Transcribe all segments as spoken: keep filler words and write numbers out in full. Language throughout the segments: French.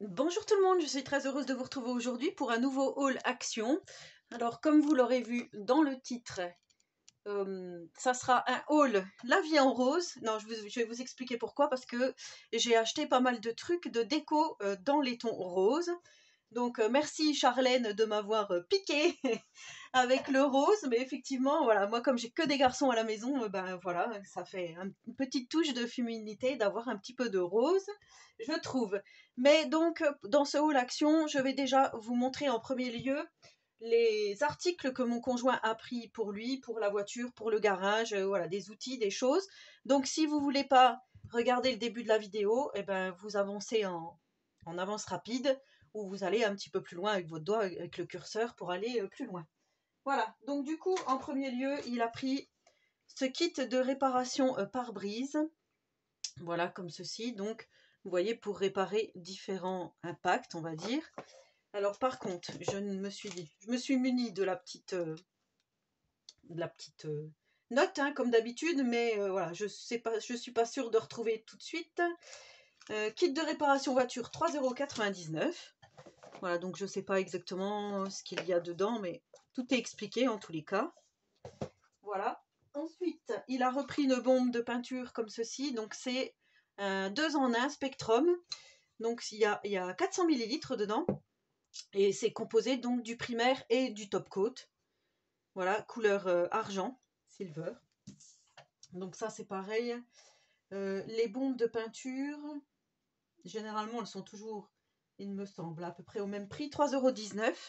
Bonjour tout le monde, je suis très heureuse de vous retrouver aujourd'hui pour un nouveau haul action. Alors comme vous l'aurez vu dans le titre, euh, ça sera un haul La Vie en Rose. Non, je, vous- je vais vous expliquer pourquoi, parce que j'ai acheté pas mal de trucs de déco euh, dans les tons roses. Donc euh, merci Charlène de m'avoir euh, piqué avec le rose, mais effectivement, voilà, moi comme j'ai que des garçons à la maison, euh, ben voilà, ça fait un- une petite touche de féminité d'avoir un petit peu de rose, je trouve. Mais donc euh, dans ce haul action, je vais déjà vous montrer en premier lieu les articles que mon conjoint a pris pour lui, pour la voiture, pour le garage, euh, voilà, des outils, des choses. Donc si vous voulez pas regarder le début de la vidéo, eh ben vous avancez en, en avance rapide, ou vous allez un petit peu plus loin avec votre doigt, avec le curseur pour aller euh, plus loin. Voilà, donc du coup, en premier lieu, il a pris ce kit de réparation euh, pare-brise. Voilà, comme ceci. Donc, vous voyez, pour réparer différents impacts, on va dire. Alors, par contre, je me suis dit, je me suis munie de la petite, euh, de la petite euh, note, hein, comme d'habitude, mais euh, voilà, je sais pas, je suis pas sûre de retrouver tout de suite. Euh, kit de réparation voiture, trois euros quatre-vingt-dix-neuf. Voilà, donc je sais pas exactement ce qu'il y a dedans, mais tout est expliqué en tous les cas. Voilà. Ensuite, il a repris une bombe de peinture comme ceci. Donc, c'est un deux en un Spectrum. Donc, il y a, il y a quatre cents millilitres dedans. Et c'est composé donc du primaire et du top coat. Voilà, couleur euh, argent, silver. Donc, ça, c'est pareil. Euh, les bombes de peinture, généralement, elles sont toujours, il me semble, à peu près au même prix, trois euros dix-neuf.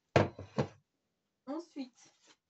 Ensuite,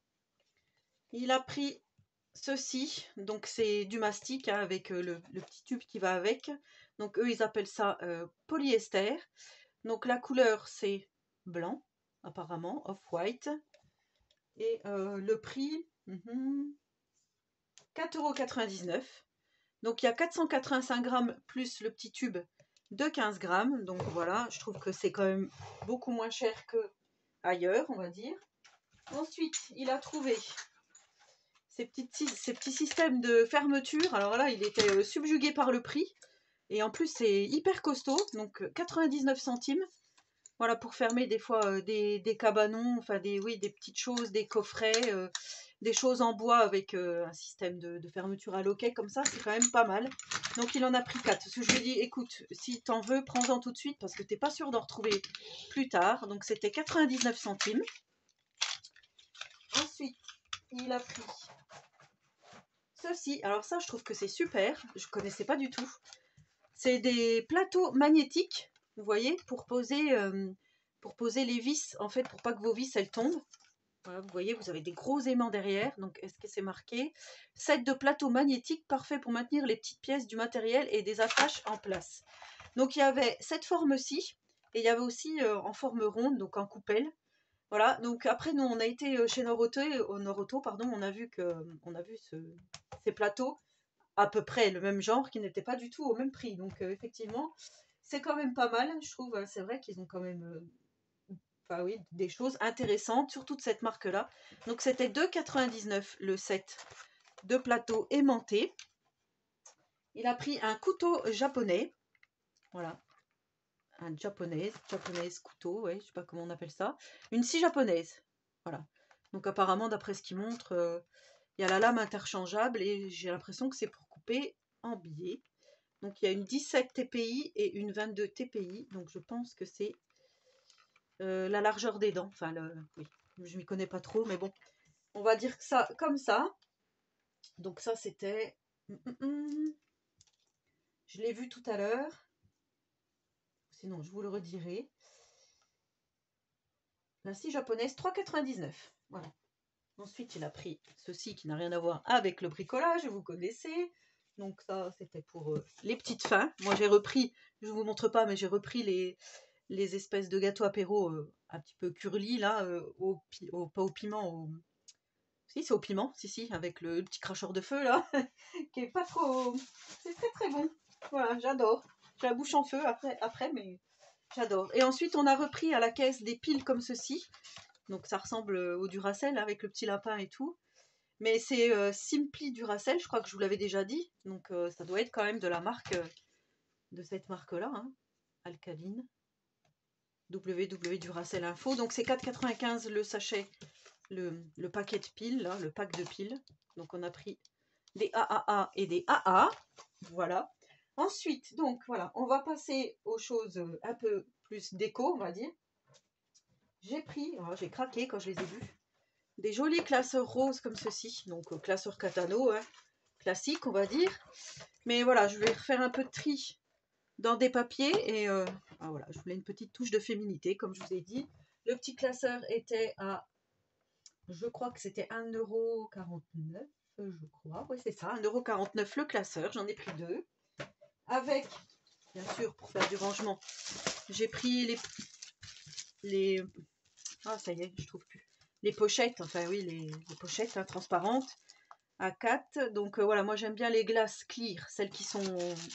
il a pris ceci, donc c'est du mastic hein, avec euh, le, le petit tube qui va avec. Donc eux ils appellent ça euh, polyester. Donc la couleur c'est blanc apparemment, off-white. Et euh, le prix mm, quatre euros quatre-vingt-dix-neuf. Donc il y a quatre cent quatre-vingt-cinq grammes plus le petit tube de quinze grammes. Donc voilà, je trouve que c'est quand même beaucoup moins cher que ailleurs, on va dire. Ensuite, il a trouvé ces, petites, ces petits systèmes de fermeture. Alors là, il était euh, subjugué par le prix. Et en plus, c'est hyper costaud. Donc quatre-vingt-dix-neuf centimes. Voilà, pour fermer des fois euh, des, des cabanons, enfin des, oui, des petites choses, des coffrets, euh, des choses en bois avec euh, un système de, de fermeture à loquet comme ça, c'est quand même pas mal. Donc il en a pris quatre. Parce que je lui ai dit, écoute, si t'en veux, prends-en tout de suite parce que t'es pas sûr d'en retrouver plus tard. Donc c'était quatre-vingt-dix-neuf centimes. Ensuite, il a pris ceci. Alors ça, je trouve que c'est super. Je connaissais pas du tout. C'est des plateaux magnétiques, vous voyez, pour poser, euh, pour poser les vis, en fait, pour pas que vos vis, elles tombent. Voilà, vous voyez, vous avez des gros aimants derrière. Donc, est-ce que c'est marqué? Set de plateaux magnétiques parfait pour maintenir les petites pièces du matériel et des attaches en place. Donc, il y avait cette forme-ci. Et il y avait aussi euh, en forme ronde, donc en coupelle. Voilà, donc après, nous, on a été chez Noroto, au Noroto, pardon, on a vu, que, on a vu ce, ces plateaux à peu près le même genre qui n'était pas du tout au même prix. Donc euh, effectivement, c'est quand même pas mal, je trouve. C'est vrai qu'ils ont quand même euh, enfin, oui, des choses intéressantes, surtout de cette marque-là. Donc c'était deux euros quatre-vingt-dix-neuf le set de plateau aimanté. Il a pris un couteau japonais. Voilà. Un japonais, japonaise couteau, ouais, je sais pas comment on appelle ça. Une scie japonaise. Voilà. Donc apparemment, d'après ce qu'il montre, euh, il y a la lame interchangeable et j'ai l'impression que c'est pour couper en billets. Donc il y a une dix-sept T P I et une vingt-deux T P I. Donc je pense que c'est euh, la largeur des dents. Enfin, le, oui, je m'y connais pas trop, mais bon, on va dire que ça comme ça. Donc ça c'était, je l'ai vu tout à l'heure. Sinon je vous le redirai. La scie japonaise trois euros quatre-vingt-dix-neuf. Voilà. Ensuite il a pris ceci qui n'a rien à voir avec le bricolage, vous connaissez. Donc ça c'était pour euh, les petites fins. Moi j'ai repris, je vous montre pas, mais j'ai repris les les espèces de gâteaux apéro euh, un petit peu curly là, euh, au, au, pas au piment, au... si c'est au piment, si si, avec le petit cracheur de feu là, qui est pas trop, c'est très très bon. Voilà, j'adore. J'ai la bouche en feu après, après mais j'adore. Et ensuite on a repris à la caisse des piles comme ceci, donc ça ressemble au Duracell avec le petit lapin et tout. Mais c'est euh, Simply Duracell, je crois que je vous l'avais déjà dit, donc euh, ça doit être quand même de la marque, euh, de cette marque là, hein, alcaline. w w w point duracell point info. Donc c'est quatre quatre-vingt-quinze le sachet, le, le paquet de piles, là, le pack de piles. Donc on a pris des A A A et des A A. Voilà. Ensuite, donc voilà, on va passer aux choses un peu plus déco, on va dire. J'ai pris, oh, j'ai craqué quand je les ai vus, des jolis classeurs roses comme ceci. Donc euh, classeur Catano, hein, classique on va dire. Mais voilà, je vais refaire un peu de tri dans des papiers et euh, ah, voilà, je voulais une petite touche de féminité comme je vous ai dit. Le petit classeur était à, je crois que c'était un euro quarante-neuf, je crois, oui c'est ça, un euro quarante-neuf le classeur, j'en ai pris deux. Avec, bien sûr, pour faire du rangement, j'ai pris les, les, ah ça y est, je trouve plus, les pochettes, enfin oui, les, les pochettes hein, transparentes à quatre. Donc euh, voilà, moi j'aime bien les glaces clear, celles qui sont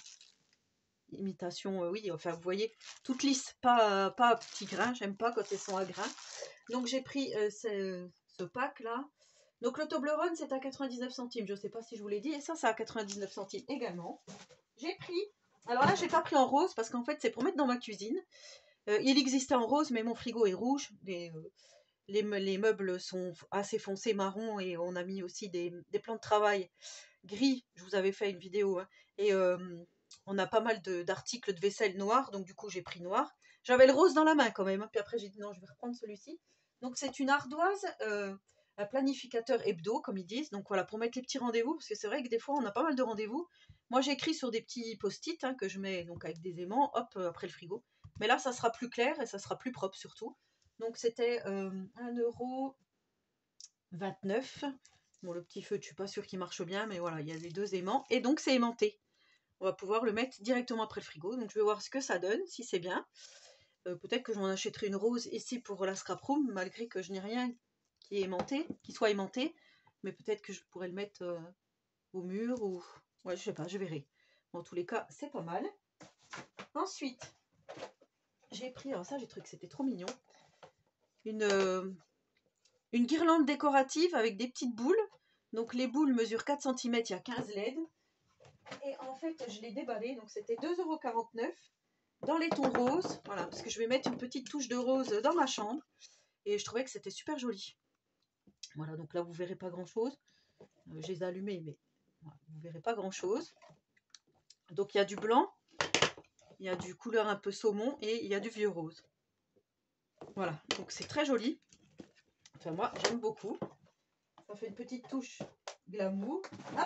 imitation, euh, oui, enfin vous voyez, toutes lisses, pas, pas à petits grains, j'aime pas quand elles sont à grains. Donc j'ai pris euh, ce, ce pack là. Donc le Toblerone c'est à quatre-vingt-dix-neuf centimes, je sais pas si je vous l'ai dit, et ça c'est à quatre-vingt-dix-neuf centimes également. J'ai pris, alors là j'ai pas pris en rose parce qu'en fait c'est pour mettre dans ma cuisine. Euh, il existait en rose mais mon frigo est rouge, les, euh, les, les meubles sont assez foncés marron et on a mis aussi des, des plans de travail gris, je vous avais fait une vidéo, hein, et euh, on a pas mal d'articles de, de vaisselle noir, donc du coup j'ai pris noir. J'avais le rose dans la main quand même, hein, puis après j'ai dit non, je vais reprendre celui-ci. Donc c'est une ardoise, euh, un planificateur hebdo, comme ils disent. Donc voilà, pour mettre les petits rendez-vous, parce que c'est vrai que des fois on a pas mal de rendez-vous. Moi j'écris sur des petits post-it hein, que je mets donc avec des aimants, hop, euh, après le frigo. Mais là ça sera plus clair et ça sera plus propre surtout. Donc c'était euh, un euro vingt-neuf. Bon, le petit feu, je suis pas sûre qu'il marche bien, mais voilà, il y a les deux aimants. Et donc, c'est aimanté. On va pouvoir le mettre directement après le frigo. Donc, je vais voir ce que ça donne, si c'est bien. Euh, Peut-être que je m'en achèterai une rose ici pour la scrap room, malgré que je n'ai rien qui est aimanté, qui soit aimanté. Mais peut-être que je pourrais le mettre euh, au mur ou... Ouais, je sais pas, je verrai. En tous les cas, c'est pas mal. Ensuite, j'ai pris... Alors ça, j'ai trouvé que c'était trop mignon. Une... Euh, Une guirlande décorative avec des petites boules. Donc les boules mesurent quatre centimètres, il y a quinze L E D. Et en fait, je l'ai déballé, donc c'était deux euros quarante-neuf dans les tons roses. Voilà, parce que je vais mettre une petite touche de rose dans ma chambre. Et je trouvais que c'était super joli. Voilà, donc là, vous ne verrez pas grand-chose. Euh, je les ai allumés, mais voilà, vous ne verrez pas grand-chose. Donc il y a du blanc, il y a du couleur un peu saumon et il y a du vieux rose. Voilà, donc c'est très joli. Enfin, moi, j'aime beaucoup. Ça fait une petite touche glamour.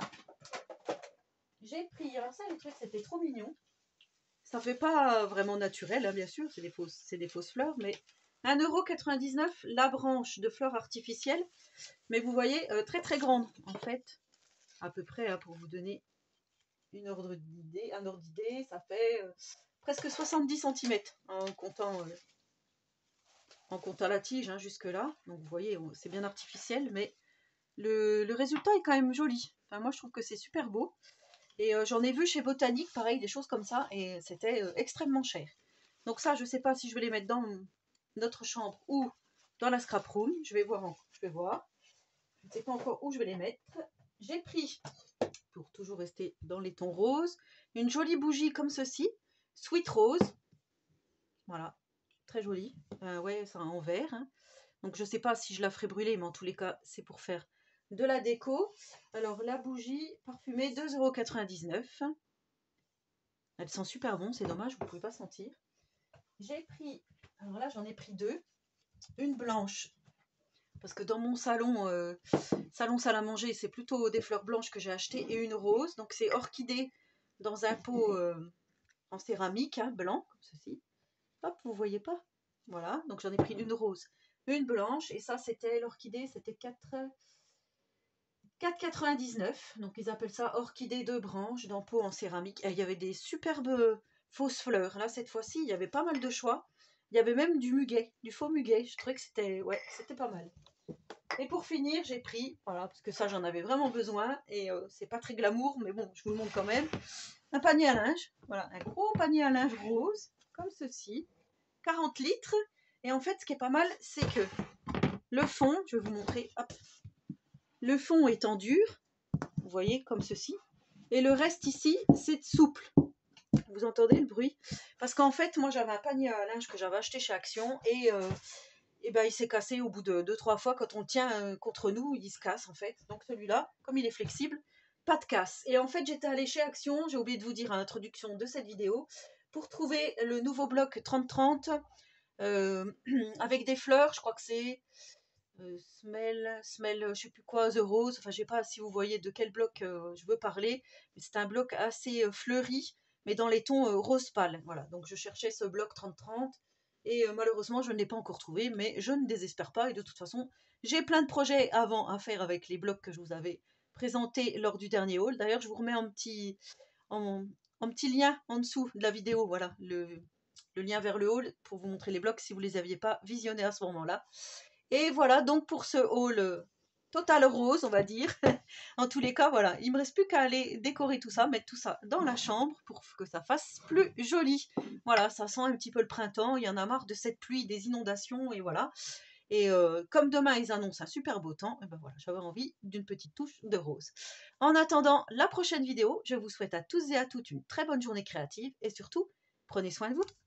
Hop. J'ai pris, alors ça, les trucs, c'était trop mignon. Ça fait pas vraiment naturel, hein, bien sûr, c'est des fausses, c'est des fausses fleurs, mais un euro quatre-vingt-dix-neuf la branche de fleurs artificielles. Mais vous voyez, euh, très très grande, en fait. À peu près, hein, pour vous donner une ordre d'idée, un ordre d'idée, ça fait euh, presque soixante-dix centimètres, hein, en comptant... Euh, en comptant la tige hein, jusque là, donc vous voyez c'est bien artificiel, mais le, le résultat est quand même joli. Enfin, moi je trouve que c'est super beau, et euh, j'en ai vu chez Botanique pareil des choses comme ça, et c'était euh, extrêmement cher. Donc ça je sais pas si je vais les mettre dans notre chambre ou dans la scrap room, je vais voir, en, je vais voir, je ne sais pas encore où je vais les mettre. J'ai pris, pour toujours rester dans les tons roses, une jolie bougie comme ceci, Sweet Rose, voilà, très jolie, euh, ouais, c'est en verre, hein. Donc je ne sais pas si je la ferai brûler, mais en tous les cas, c'est pour faire de la déco. Alors la bougie parfumée, deux euros quatre-vingt-dix-neuf. Elle sent super bon, c'est dommage, vous ne pouvez pas sentir. J'ai pris, alors là j'en ai pris deux. Une blanche, parce que dans mon salon, euh, salon salle à manger, c'est plutôt des fleurs blanches que j'ai achetées, et une rose. Donc c'est orchidée dans un pot euh, en céramique, hein, blanc, comme ceci. Hop, vous voyez pas? Voilà, donc j'en ai pris une rose, une blanche, et ça c'était l'orchidée, c'était quatre euros quatre-vingt-dix-neuf. Donc ils appellent ça orchidée de branches dans pot en céramique. Et il y avait des superbes fausses fleurs. Là cette fois-ci, il y avait pas mal de choix. Il y avait même du muguet, du faux muguet. Je trouvais que c'était ouais, c'était pas mal. Et pour finir, j'ai pris, voilà, parce que ça j'en avais vraiment besoin, et euh, c'est pas très glamour, mais bon, je vous le montre quand même, un panier à linge. Voilà, un gros panier à linge rose, comme ceci. quarante litres, et en fait ce qui est pas mal c'est que le fond, je vais vous montrer, hop, le fond est en dur, vous voyez comme ceci, et le reste ici c'est souple, Vous entendez le bruit? Parce qu'en fait, moi j'avais un panier à linge que j'avais acheté chez Action et, euh, et ben, il s'est cassé au bout de deux trois fois. Quand on le tient euh, contre nous, il se casse en fait. Donc celui-là, comme il est flexible, pas de casse. Et en fait, j'étais allée chez Action, j'ai oublié de vous dire à l'introduction de cette vidéo, pour trouver le nouveau bloc trente trente euh, avec des fleurs. Je crois que c'est euh, Smell, Smell, je sais plus quoi, The Rose. Enfin, je sais pas si vous voyez de quel bloc euh, je veux parler, mais c'est un bloc assez euh, fleuri, mais dans les tons euh, rose pâle. Voilà, donc je cherchais ce bloc trente trente et euh, malheureusement, je ne l'ai pas encore trouvé, mais je ne désespère pas. Et de toute façon, j'ai plein de projets avant à faire avec les blocs que je vous avais présentés lors du dernier haul. D'ailleurs, je vous remets un petit, en, en petit lien en dessous de la vidéo, voilà, le, le lien vers le haul pour vous montrer les blocs si vous ne les aviez pas visionnés à ce moment-là. Et voilà donc pour ce haul euh, total rose, on va dire. En tous les cas, voilà, il me reste plus qu'à aller décorer tout ça, mettre tout ça dans la chambre pour que ça fasse plus joli. Voilà, ça sent un petit peu le printemps, il y en a marre de cette pluie, des inondations, et voilà. Et euh, comme demain ils annoncent un super beau temps, et ben voilà, j'avais envie d'une petite touche de rose. En attendant la prochaine vidéo, je vous souhaite à tous et à toutes une très bonne journée créative et surtout, prenez soin de vous.